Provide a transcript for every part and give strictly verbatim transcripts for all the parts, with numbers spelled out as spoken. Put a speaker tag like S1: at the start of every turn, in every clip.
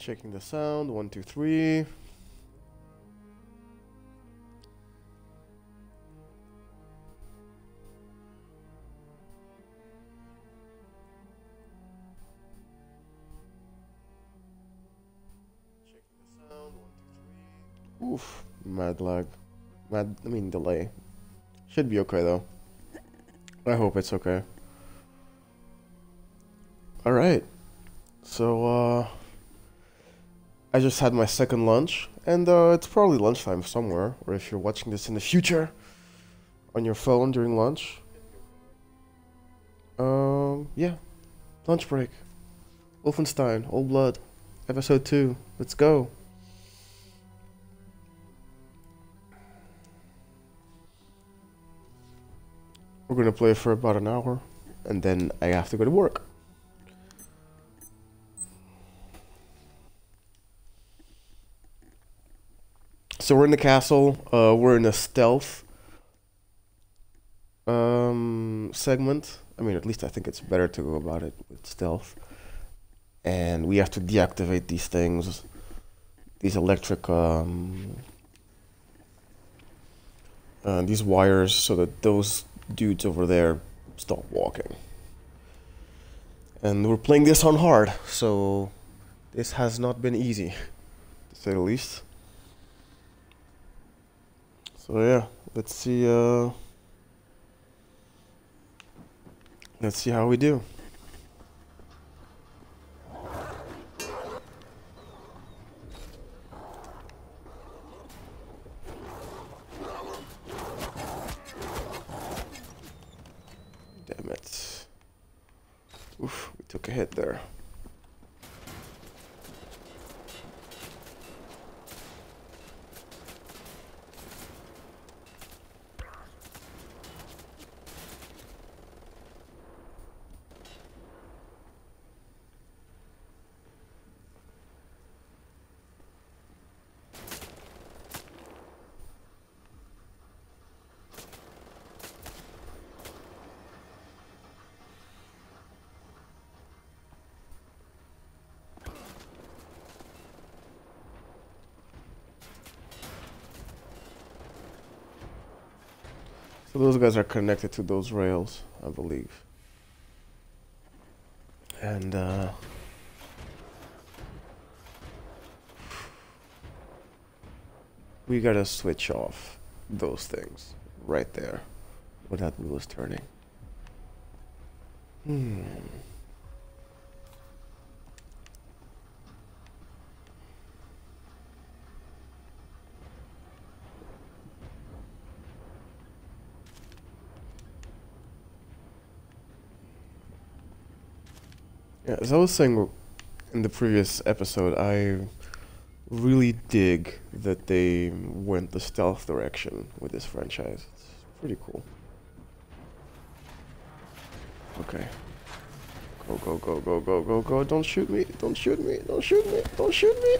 S1: Checking the sound. One, two, three. Checking the sound. One, two, three. Oof. Mad lag. Mad, I mean delay. Should be okay though. I hope it's okay. Alright. So, uh... I just had my second lunch, and uh, it's probably lunchtime somewhere, or if you're watching this in the future, on your phone during lunch. Um, yeah. Lunch break. Wolfenstein, Old Blood, Episode two. Let's go. We're gonna play for about an hour, and then I have to go to work. So we're in the castle. Uh, we're in a stealth um, segment. I mean, at least I think it's better to go about it with stealth. And we have to deactivate these things, these electric, um, uh, these wires, so that those dudes over there stop walking. And we're playing this on hard, so this has not been easy, to say the least. So yeah, let's see, uh, let's see how we do. Damn it. Oof, we took a hit there. So those guys are connected to those rails, I believe. And, uh... we gotta switch off those things right there when that wheel is turning. Hmm. Yeah, as I was saying in the previous episode, I really dig that they went the stealth direction with this franchise. It's pretty cool. Okay. Go, go, go, go, go, go, go. Don't shoot me. Don't shoot me. Don't shoot me. Don't shoot me.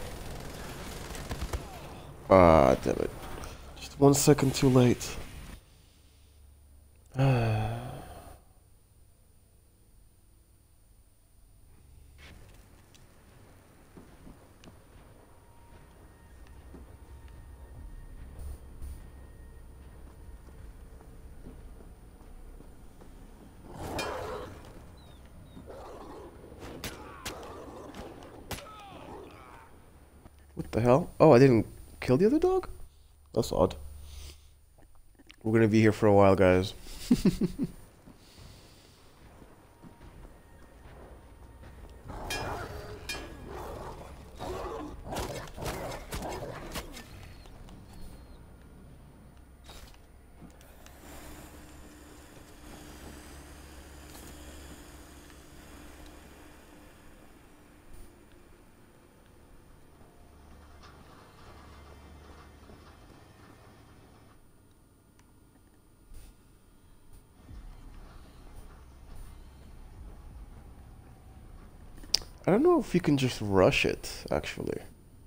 S1: Ah, damn it. Just one second too late. Ah. What the hell? Oh, I didn't kill the other dog? That's odd. We're gonna be here for a while, guys. I don't know if you can just rush it, actually.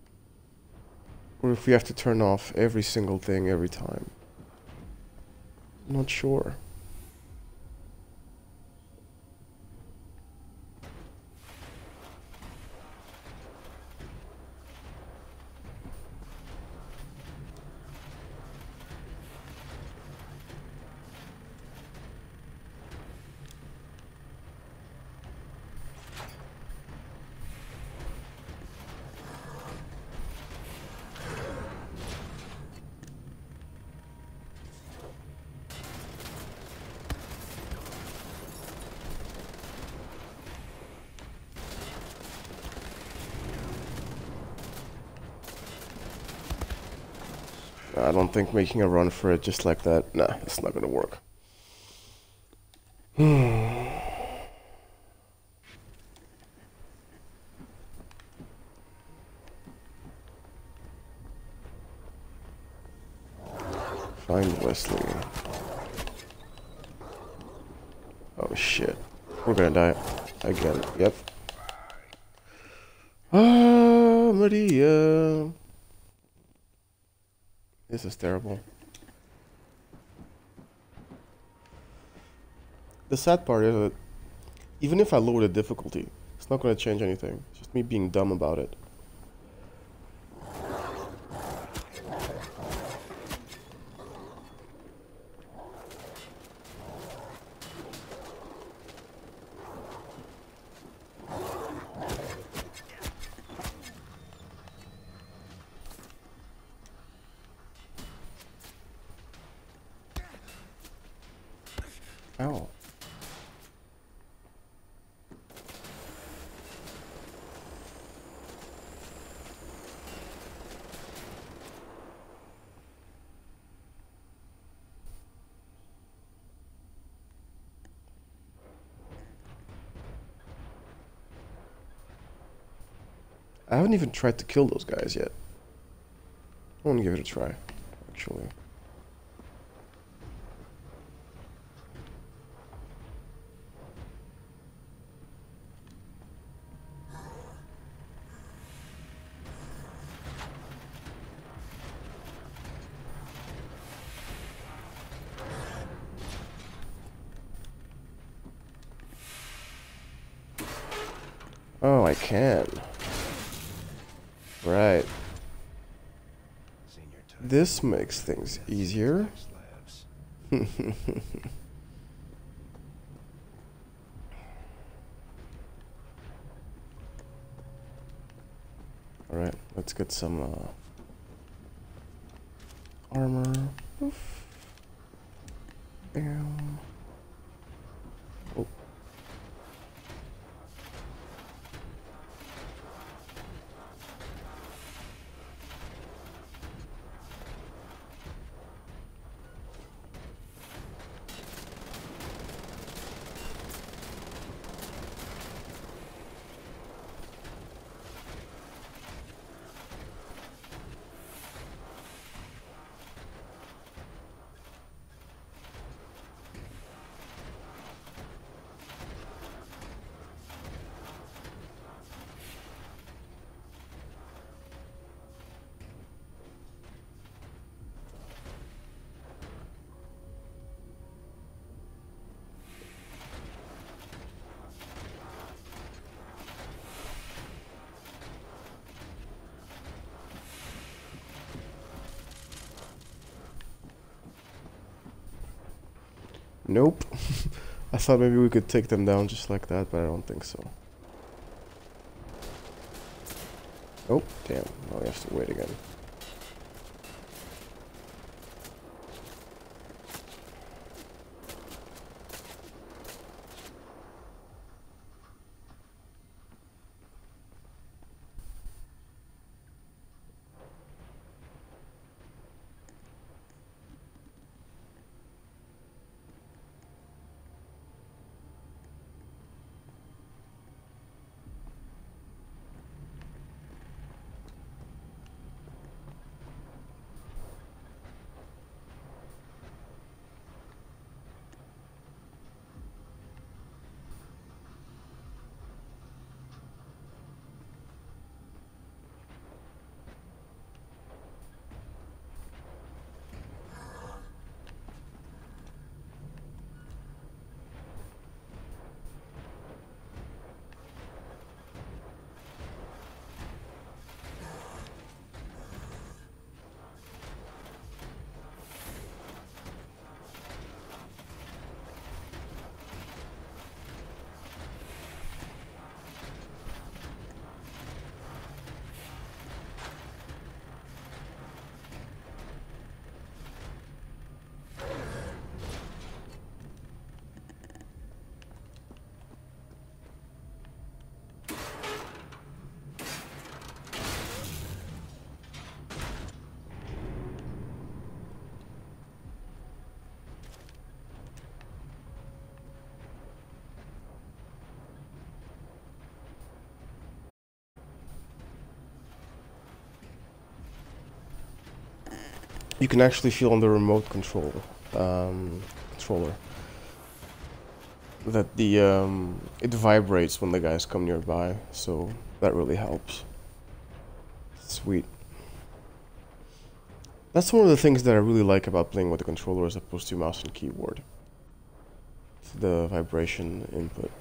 S1: Or if we have to turn off every single thing every time. I'm not sure. I don't think making a run for it just like that, nah, it's not gonna work. Find Wesley. Oh shit. We're gonna die. Again. Yep. Ah, Maria. This is terrible. The sad part is that even if I lower the difficulty, it's not gonna change anything. It's just me being dumb about it. Ow. I haven't even tried to kill those guys yet. I want to give it a try, actually. Oh, I can. Right. This makes things easier. Alright, let's get some uh, armor. Oof. Bam. Oh. Nope. I thought maybe we could take them down just like that, but I don't think so. Oh, damn. Now we have to wait again. you can actually feel on the remote control um, controller that the um, it vibrates when the guys come nearby, so that really helps. Sweet. That's one of the things that I really like about playing with the controller as opposed to mouse and keyboard. It's the vibration input.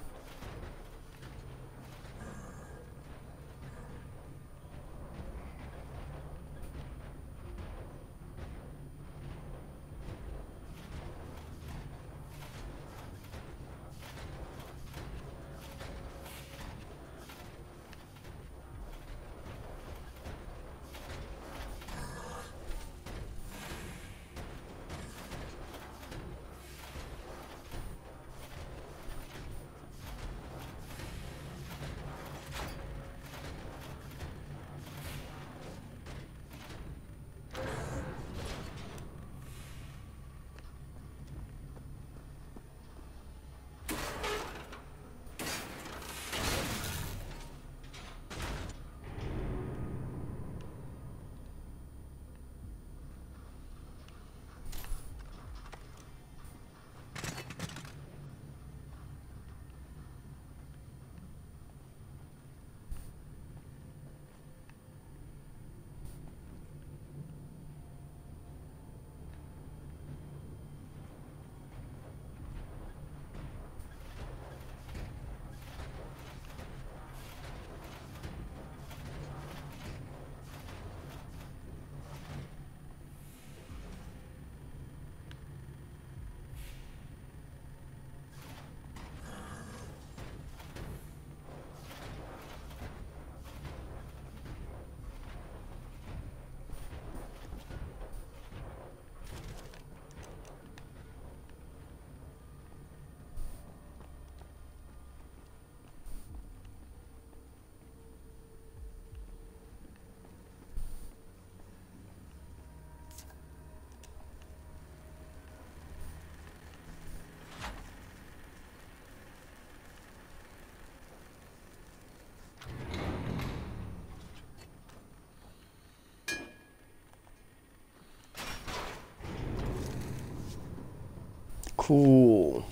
S1: Cool.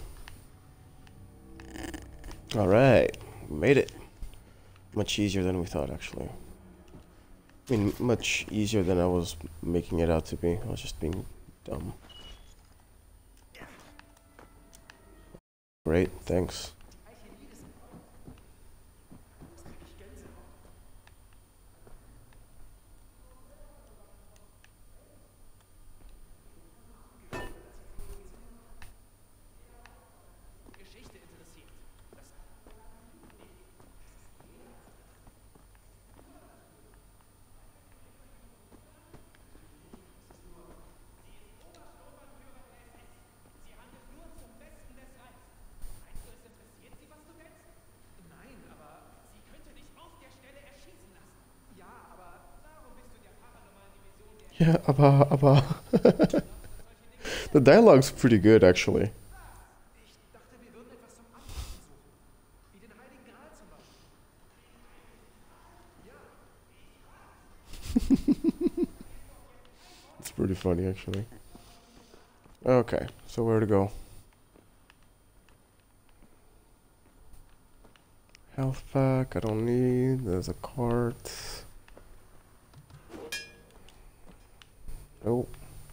S1: Alright, made it. Much easier than we thought, actually. I mean, much easier than I was making it out to be. I was just being dumb. Great, thanks. Yeah, aber, aber. The dialogue's pretty good, actually. It's pretty funny, actually. Okay, so where to go? Health pack, I don't need. There's a cart. Nope.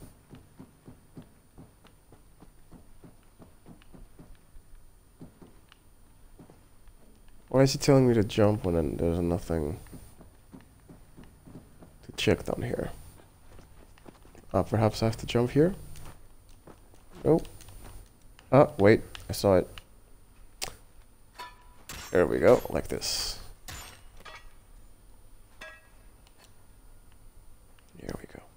S1: Why is he telling me to jump when there's nothing to check down here? Uh, perhaps I have to jump here? Nope. Ah, wait, I saw it. There we go, like this. Here we go.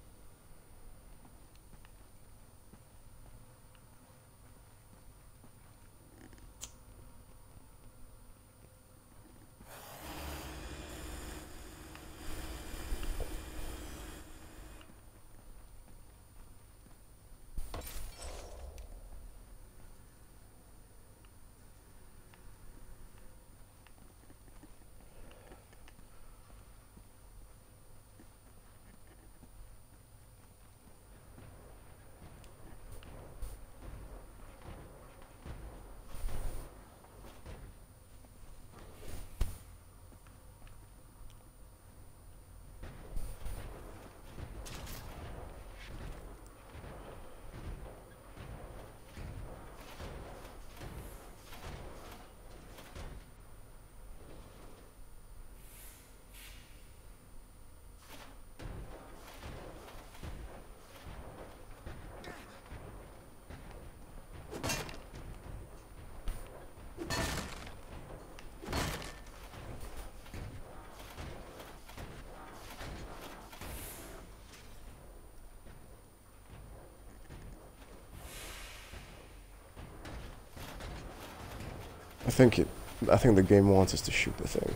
S1: I think it. I think the game wants us to shoot the thing.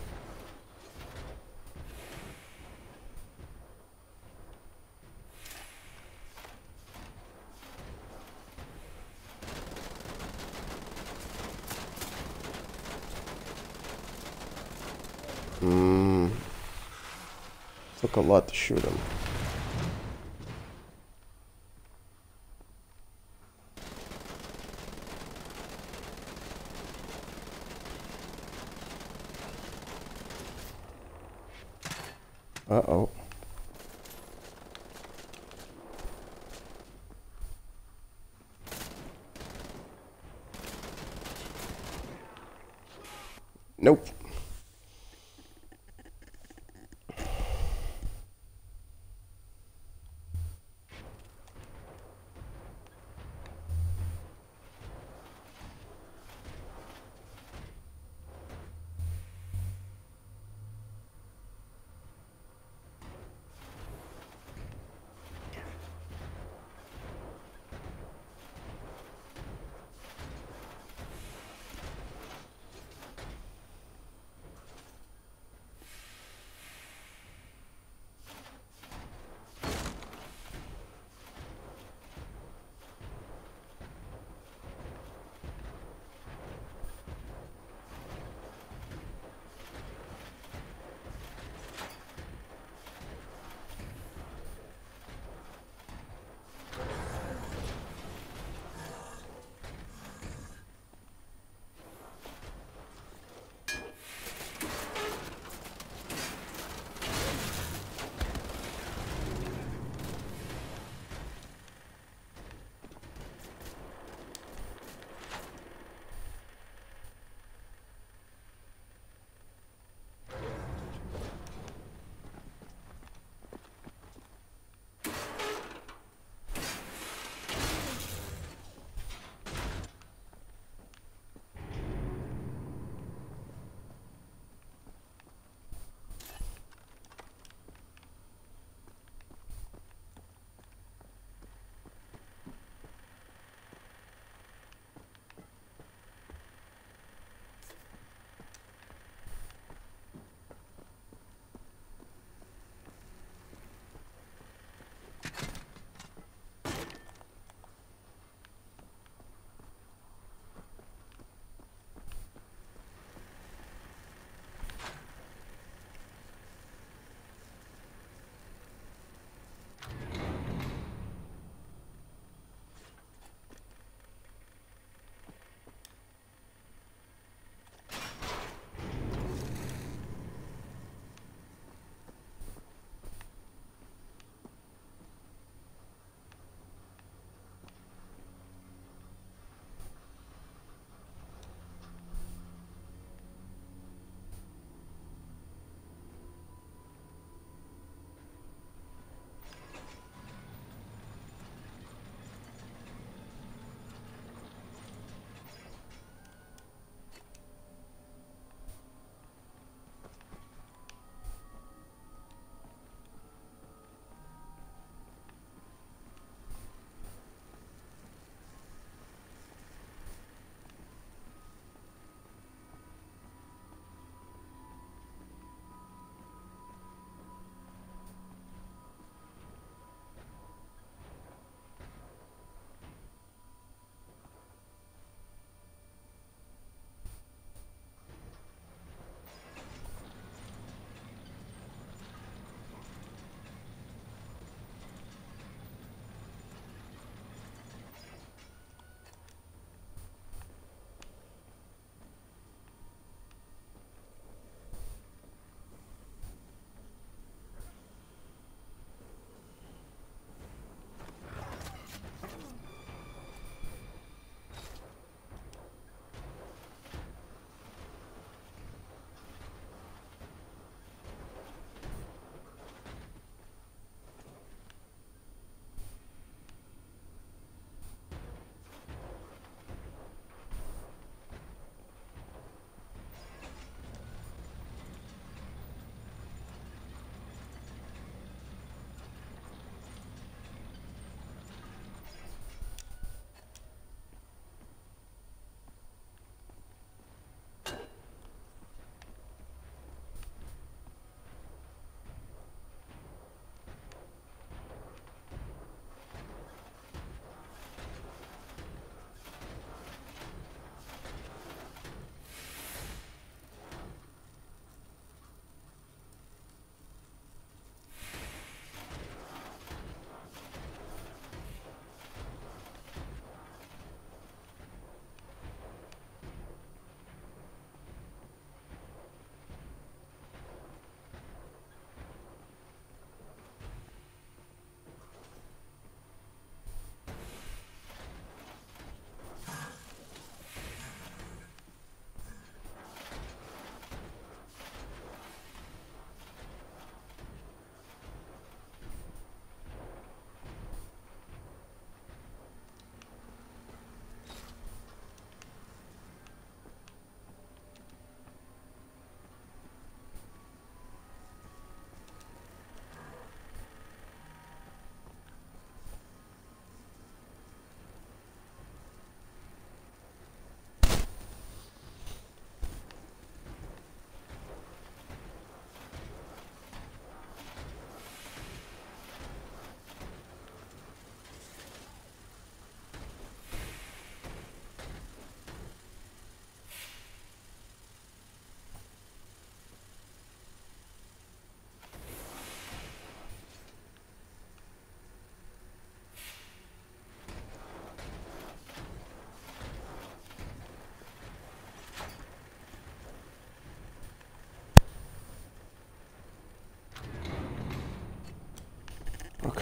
S1: Hmm. Took a lot to shoot him. Uh-oh. Nope.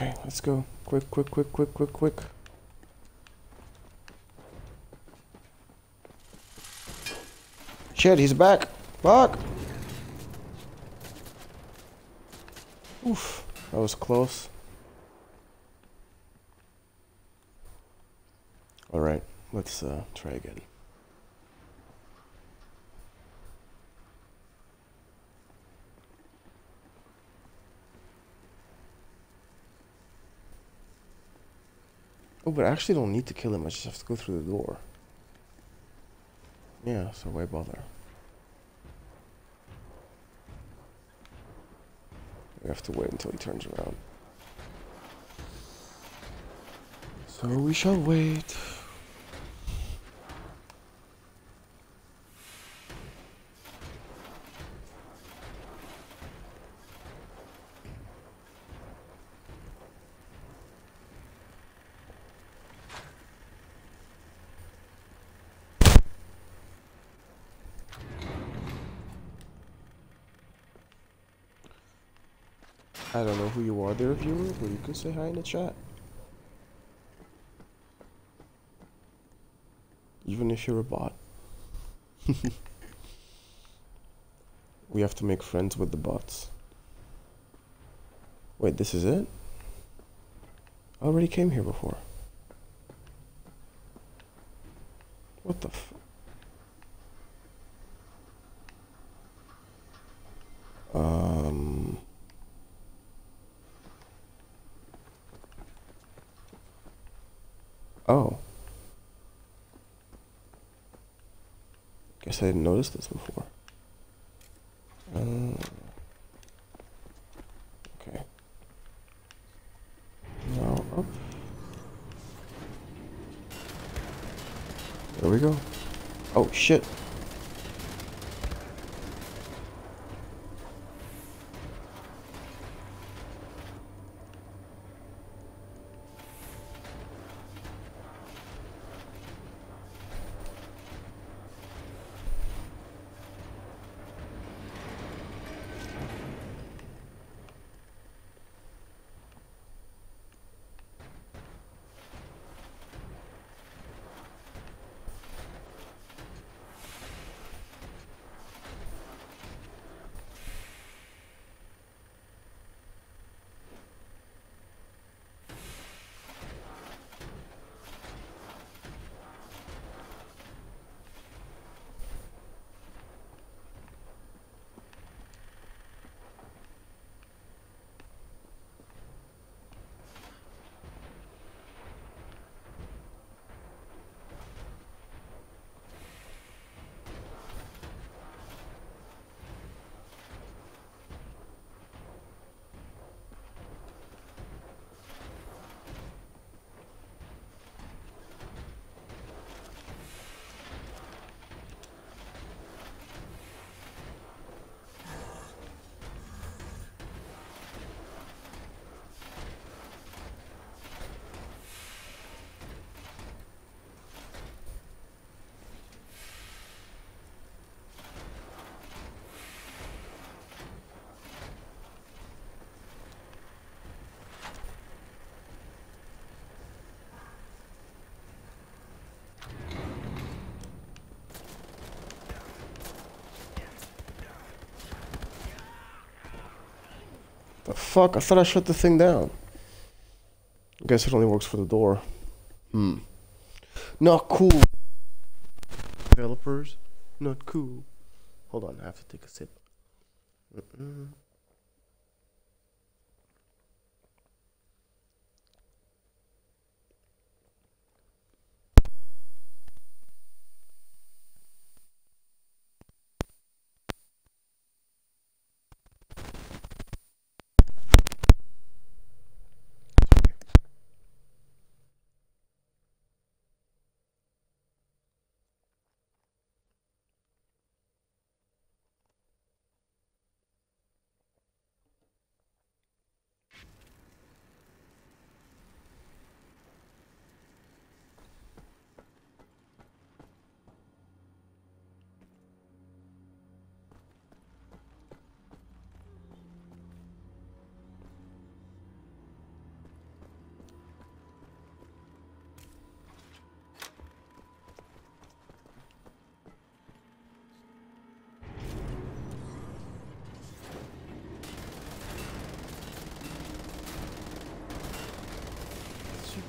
S1: Okay, let's go. Quick, quick, quick, quick, quick, quick. Shit, he's back. Fuck. Oof, that was close. Alright, let's uh, try again. Oh, but I actually don't need to kill him. I just have to go through the door. Yeah, so why bother? We have to wait until he turns around. So we shall wait. I don't know who you are there, viewer, but you can say hi in the chat. Even if you're a bot. We have to make friends with the bots. Wait, this is it? I already came here before. What the f... Um... Oh. Guess I didn't notice this before. Uh, okay. Now up. There we go. Oh, shit. The fuck? I thought I shut the thing down. I guess it only works for the door. Hmm. Not cool. Developers, not cool. Hold on, I have to take a sip. Mm-mm.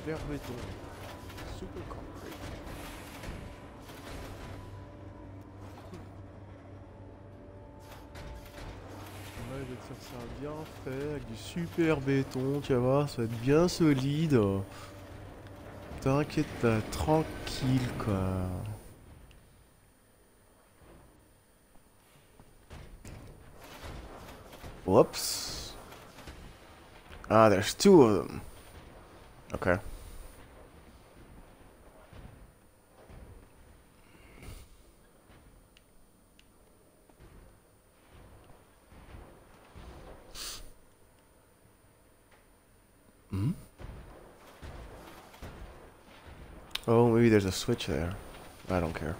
S1: Super béton. Super concrete. Là, je vais te faire ça bien fait, avec du super béton, tu vas voir, ça va être bien solide. T'inquiète pas, tranquille quoi. Whoops. Ah, there's two of them. Okay. Hmm? Oh, maybe there's a switch there. I don't care.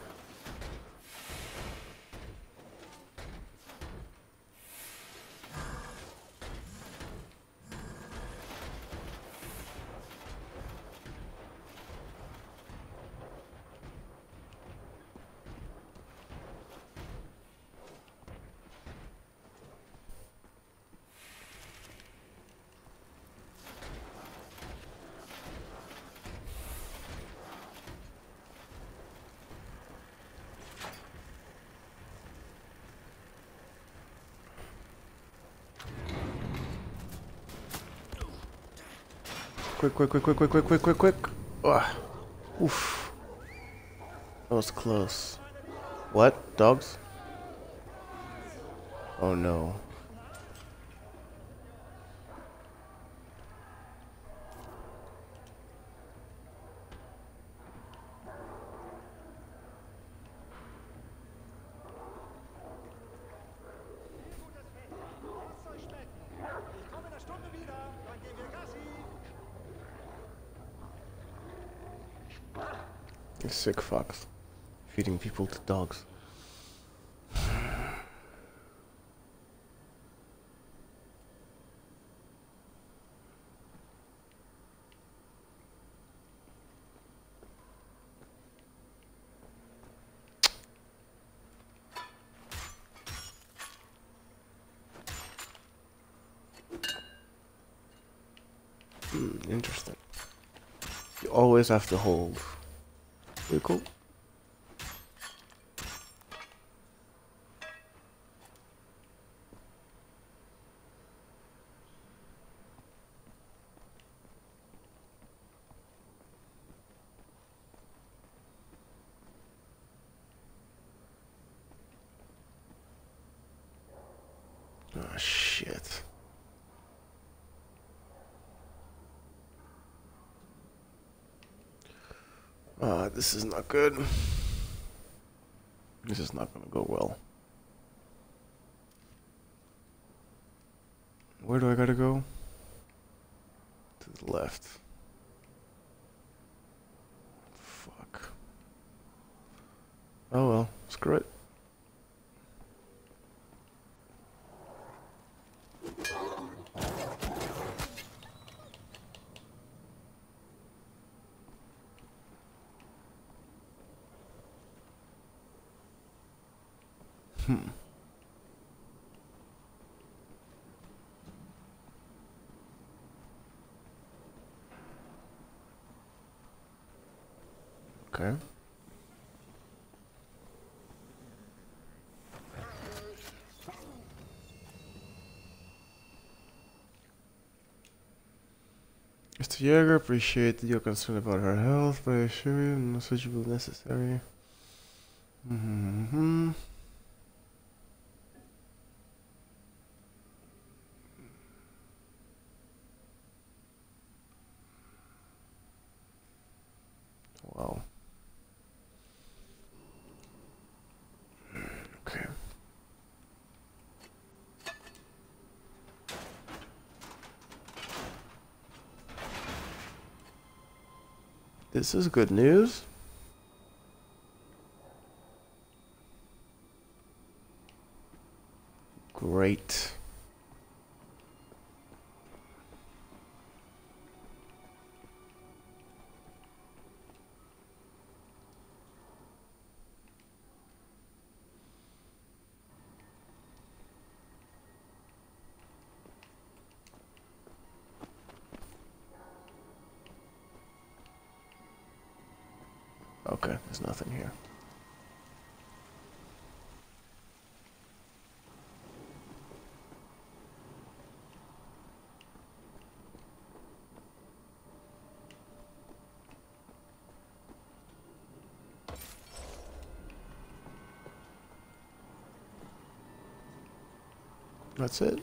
S1: Quick, quick, quick, quick, quick, quick, quick, quick, quick. Ugh. Oof. That was close. What? Dogs? Oh no. You sick fucks. Feeding people to dogs. Hmm, interesting. You always have to hold. Pretty cool. Oh shit. Ah, uh, this is not good. This is not gonna go well. Where do I gotta go? To the left. Fuck. Oh well, screw it. Hmm. Okay. Mister Jaeger, appreciate that you're concerned about her health, but I assure you no such will be necessary. Mm-hmm. Wow. Okay. This is good news. Great. Okay, there's nothing here. That's it.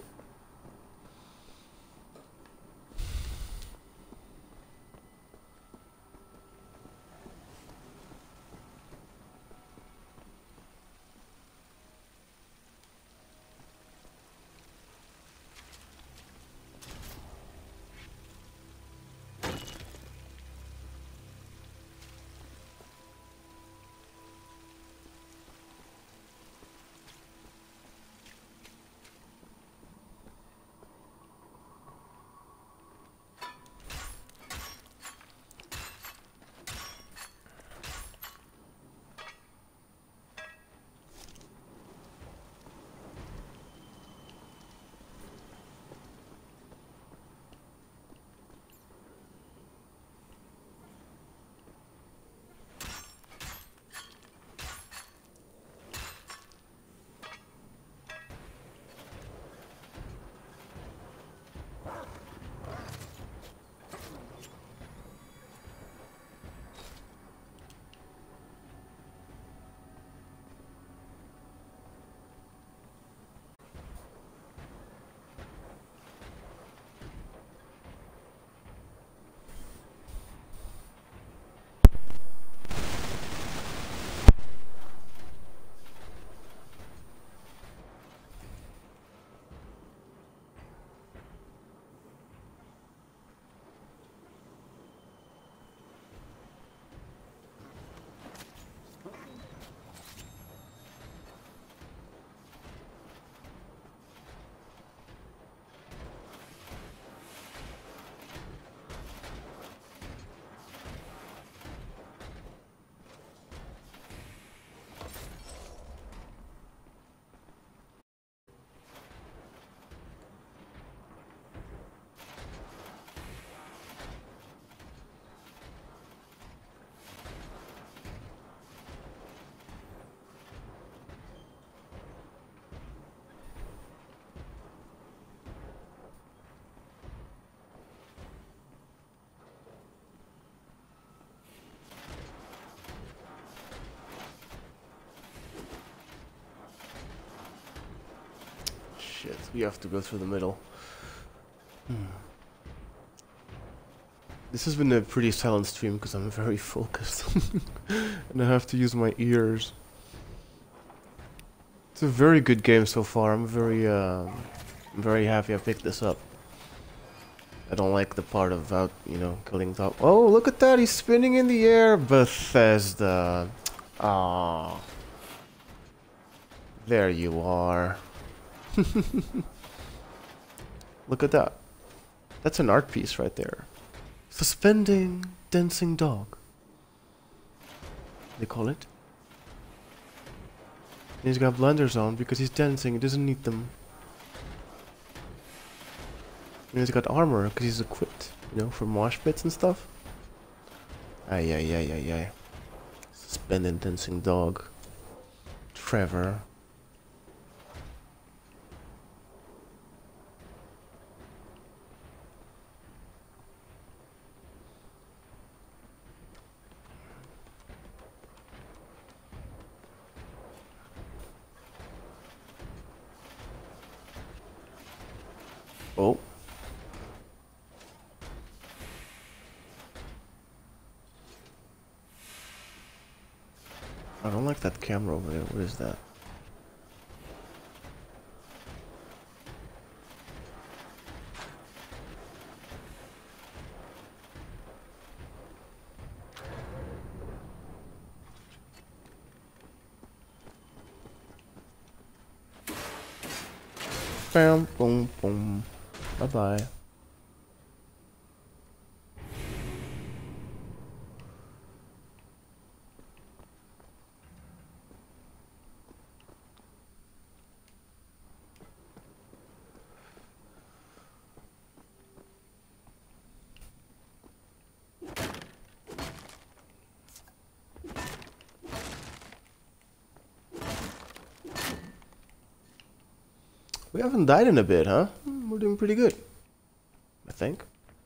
S1: Shit, we have to go through the middle. Hmm. This has been a pretty silent stream because I'm very focused. And I have to use my ears. It's a very good game so far. I'm very, uh, I'm very happy I picked this up. I don't like the part about, you know, killing top. Oh, look at that! He's spinning in the air! Bethesda. Ah. There you are. Look at that. That's an art piece right there. Suspending dancing dog. They call it. And he's got blinders on because he's dancing. He doesn't need them. And he's got armor because he's equipped, you know, for mosh pits and stuff. Ay, ay, ay, ay, ay. Suspending dancing dog. Trevor. Oh. I don't like that camera over there. What is that? Bam, boom, boom. Bye bye. We haven't died in a bit, huh? We're doing pretty good, I think.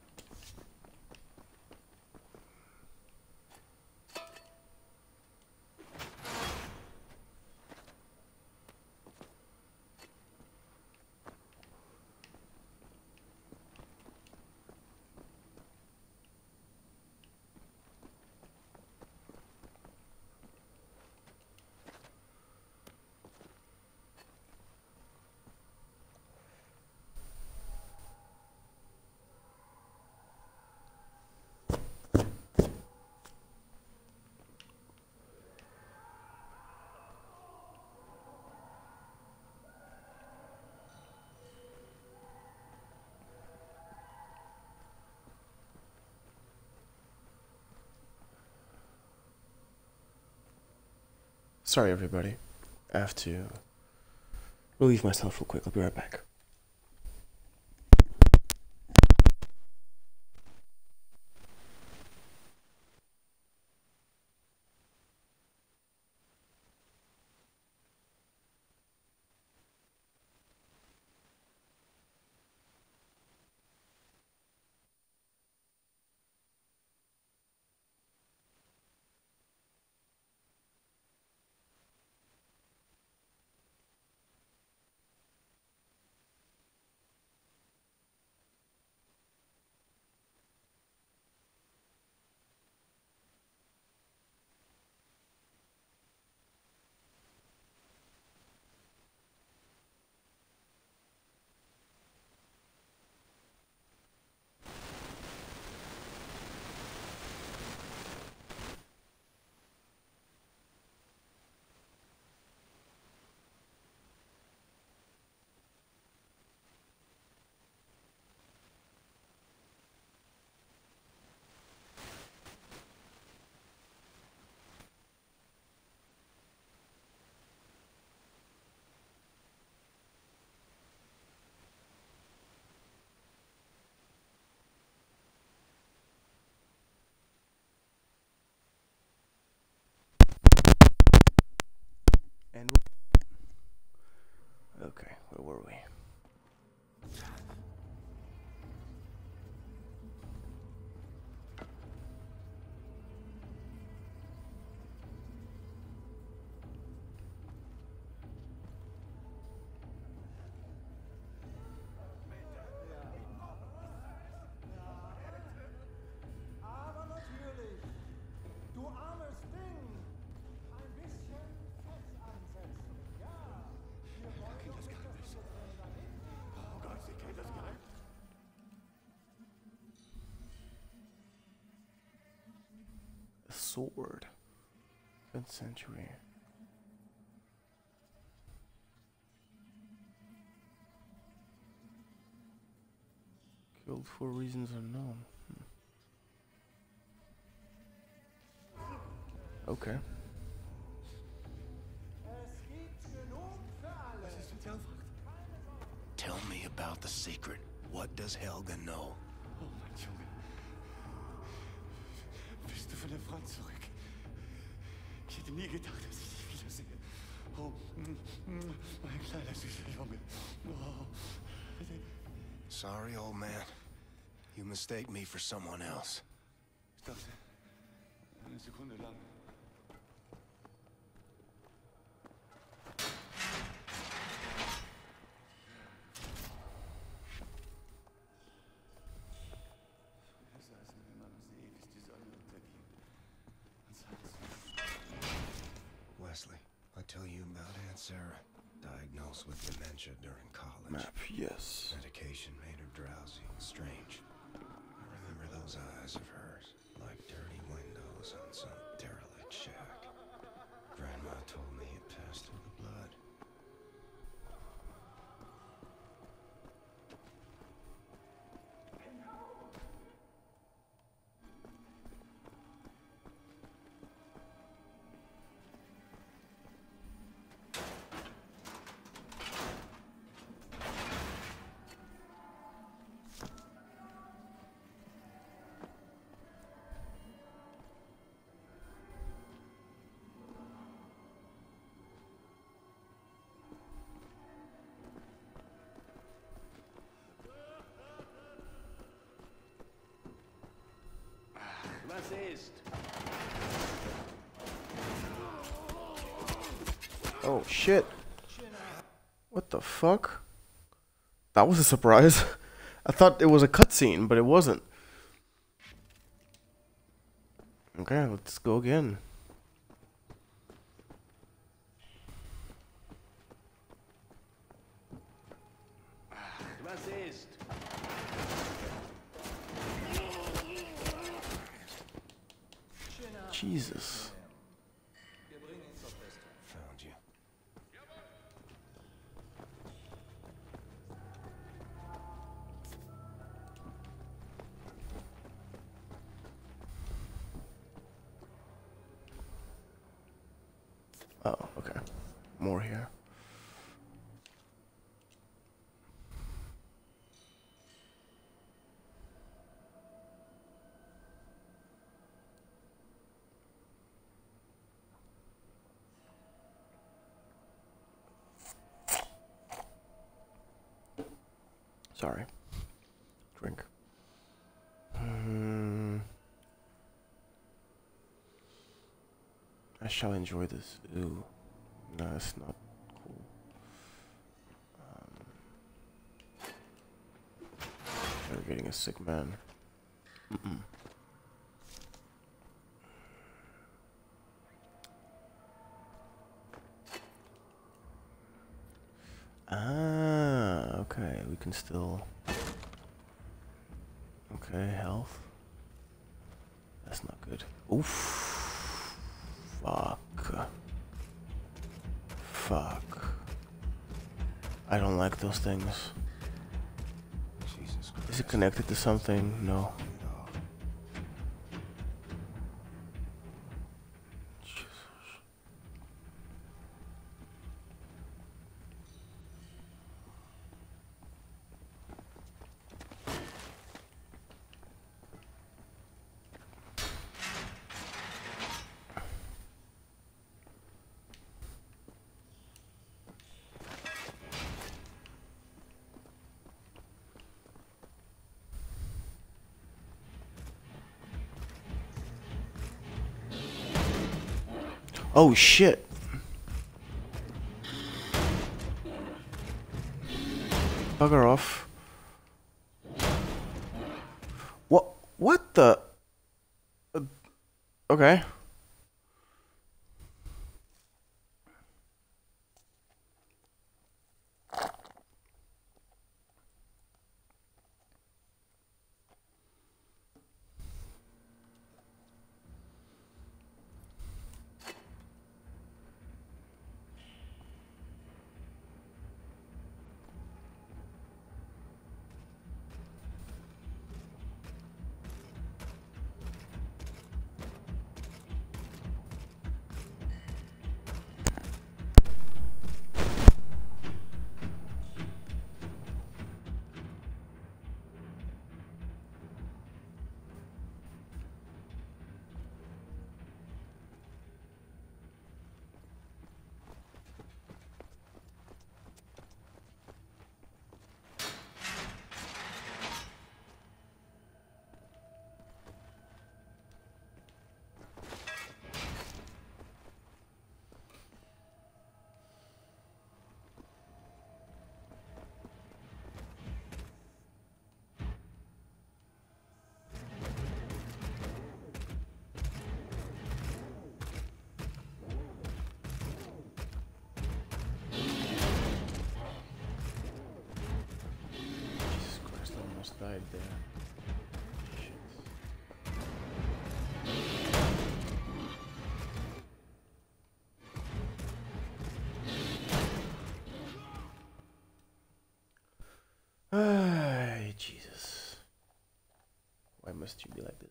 S1: Sorry, everybody. I have to relieve myself real quick. I'll be right back. And okay, where were we?
S2: Aber natürlich, du armes Ding, ein bisschen Fett ansetzen. Ja, wir wollen doch nicht, dass du so schnell dahin fliegst.
S3: Oh Gott, sie kennt das Geheimnis.
S1: A sword. tenth century. Killed for reasons unknown. Hmm. Okay.
S2: Es gibt genug für alle.
S3: Was ist mit Helfach?
S4: Tell me about the secret. What does Helga know?
S3: Oh mein Junge. Bist du von der Front zurück? Ich hätte nie gedacht, dass ich dich wiedersehe. Oh, mm, mm, mein kleiner süßer Junge. Oh.
S4: Sorry, old man. You mistake me for someone else.
S3: Ich dachte, eine Sekunde lang. Wir saßen immer am See, bis die Sonne unterging. Und sagten,
S4: Wesley, I tell you about Aunt Sarah. Diagnosed with dementia during college.
S1: Map, yes.
S4: Medication made her drowsy and strange. I remember those eyes of hers, like dirty windows on some derelict shack. Grandma told me it passed through the blood.
S1: Oh shit. What the fuck? That was a surprise. I thought it was a cutscene, but it wasn't. Okay, let's go again. Jesus.
S4: Found you.
S1: Oh, okay. More here. Sorry. Drink. Hmm. I shall enjoy this. Ooh. No, that's not cool. Um, you're getting a sick man. Mm-mm. Ah, okay. We can still... Okay, health. That's not good. Oof. Fuck. Fuck. I don't like those things.
S4: Jesus Christ.
S1: Is it connected to something? No. Jesus. Oh shit. Bugger off. What? What the? Uh, okay. Jesus Christ, I almost died there. Ay, Jesus. Why must you be like this?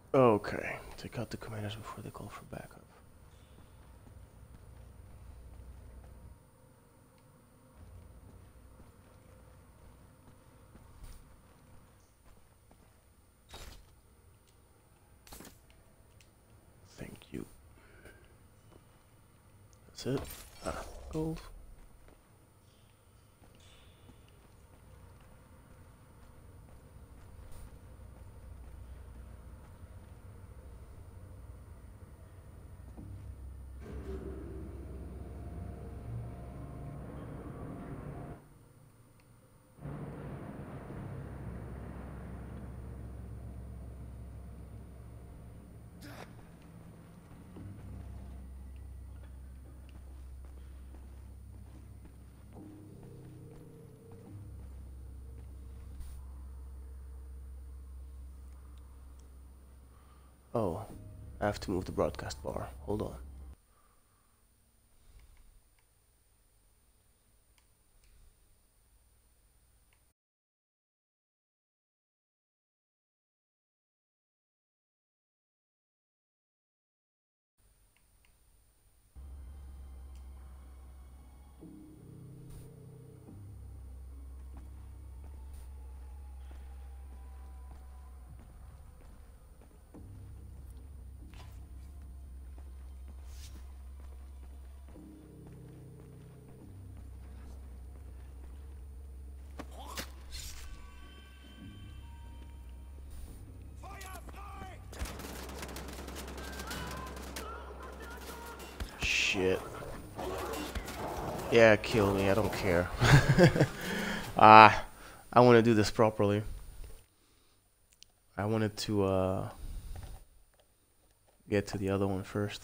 S1: Okay, take out the commanders before they call for backup. Thank you. That's it. Ah, gold. Oh, I have to move the broadcast bar. Hold on. Shit. Yeah, kill me. I don't care. Ah, I want to do this properly. I wanted to uh, get to the other one first.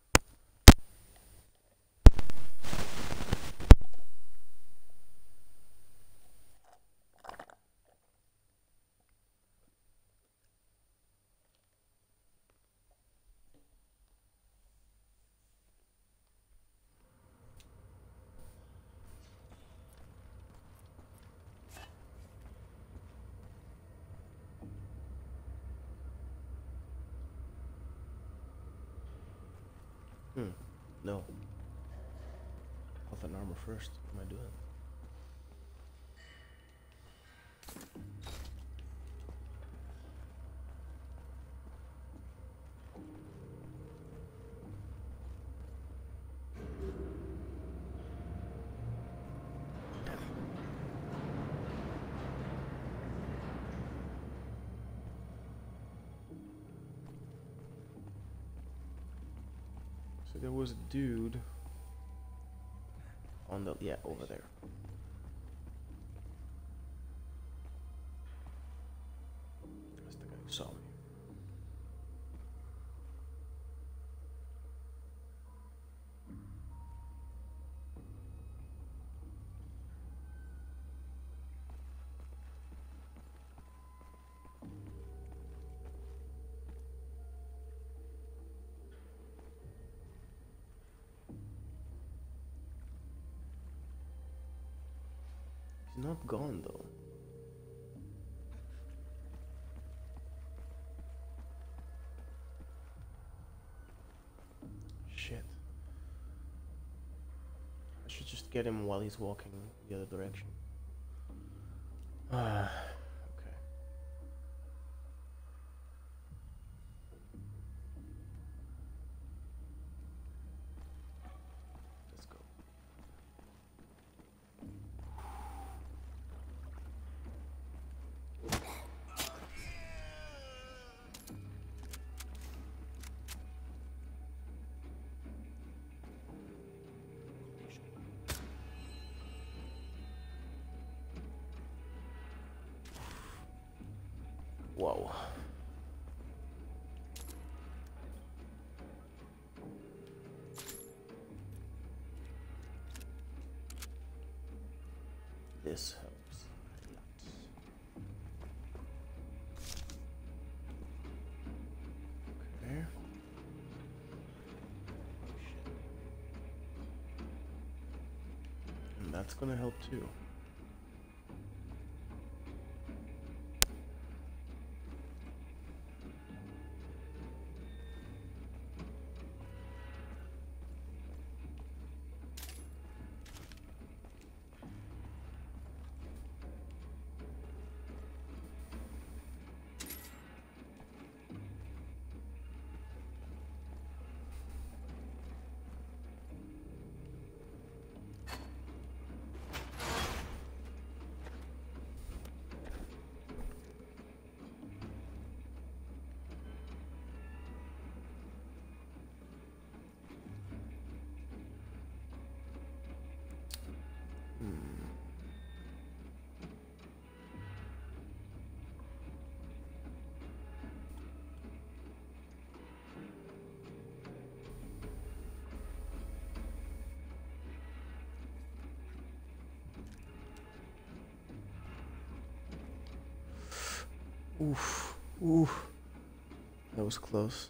S1: Hmm. No. Health and armor first. What am I doing? So there was a dude on the, yeah, over there. That's the guy who saw me. He's not gone though. Shit. I should just get him while he's walking the other direction. Ah, okay. Let's go. Whoa. This helps a lot. Okay. And that's gonna help too. Oof. Oof. That was close.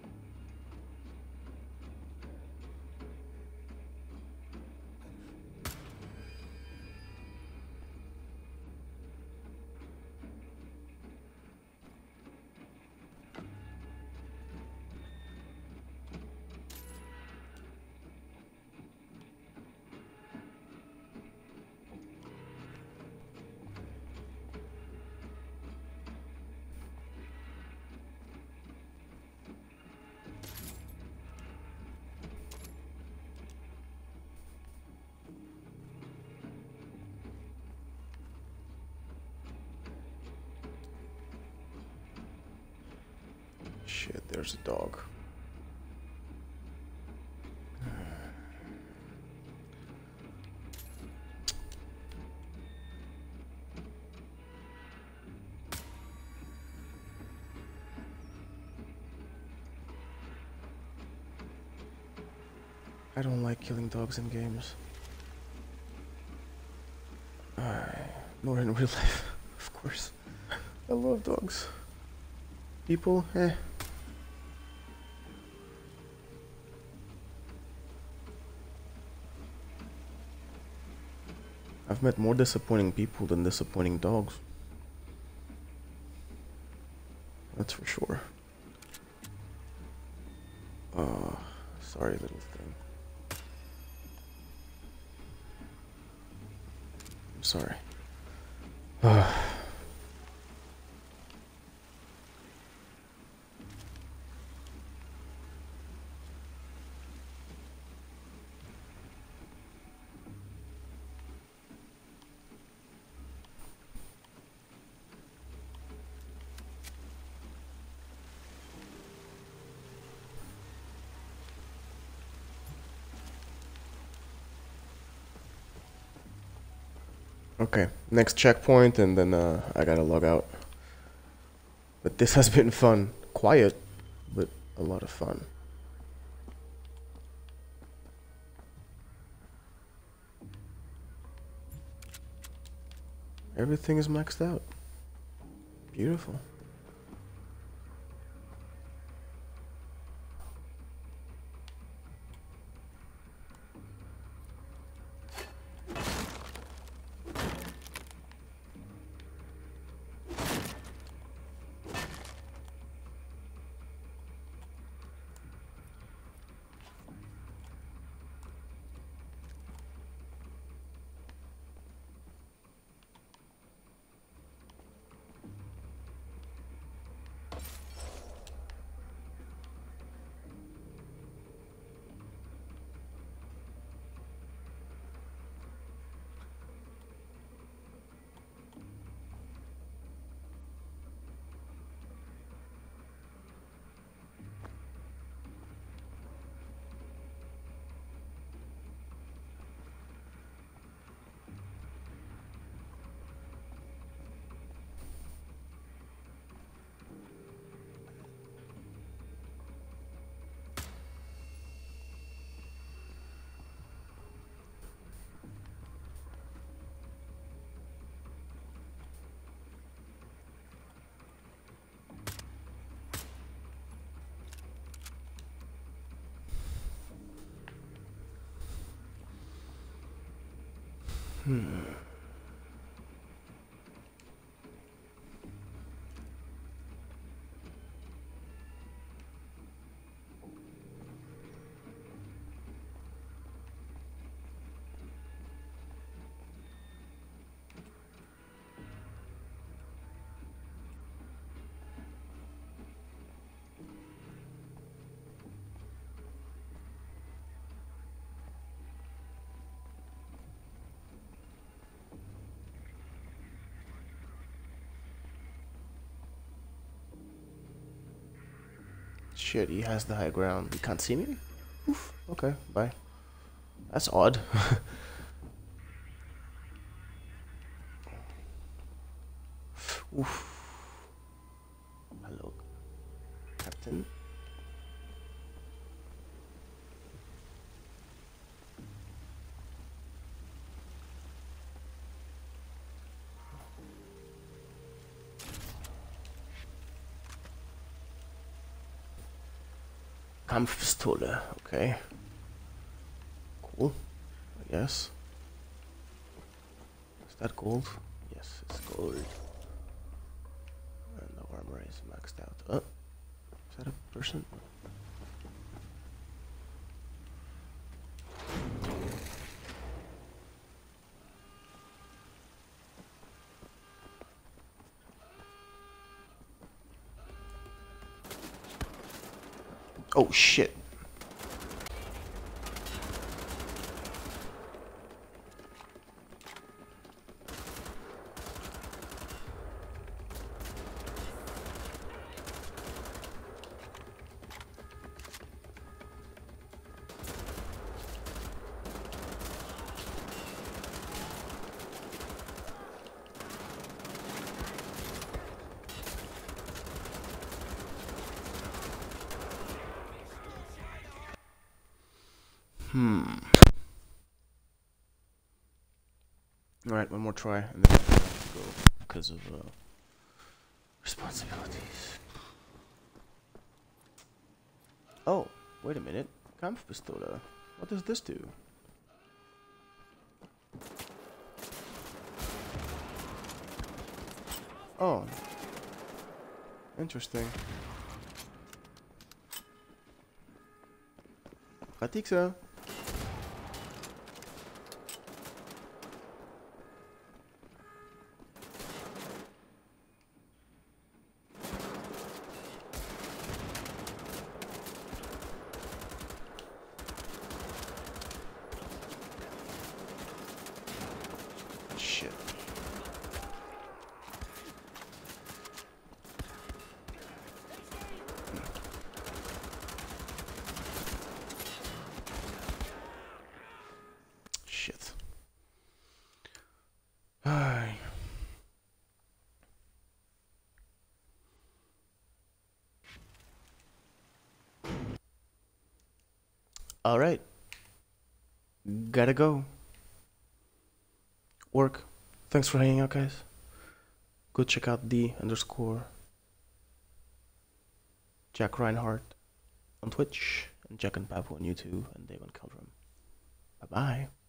S1: Shit, there's a dog. I don't like killing dogs in games. Uh, nor in real life, of course. I love dogs. People, eh. I've met more disappointing people than disappointing dogs. That's for sure. Uh, sorry, little thing. I'm sorry. Okay, next checkpoint, and then uh, I gotta log out. But this has been fun. Quiet, but a lot of fun. Everything is maxed out. Beautiful. Hmm. Shit, he has the high ground. He can't see me? Oof. Okay, bye. That's odd. Oof. Hello, Captain. Kampfpistole, okay. Cool, I guess. Is that gold? Yes, it's gold. And the armor is maxed out. Oh, is that a person? Oh shit. Hmm. Alright, one more try, and then I have to go because of uh, responsibilities. Oh, wait a minute. Kampfpistole. What does this do? Oh. Interesting. Pratique ça. Shit. Shit. Ay. All right. Gotta go. Work. Thanks for hanging out, guys. Go check out the underscore Jack Reinhardt on Twitch and Jack and Papu on YouTube and Dave on Keldrum. Bye bye.